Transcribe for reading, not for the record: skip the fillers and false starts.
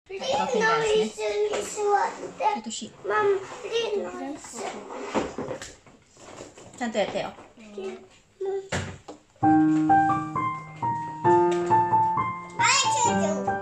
プリンの椅子に座って。ママ、プリンの椅子。 ちゃんとやってよ。 はい、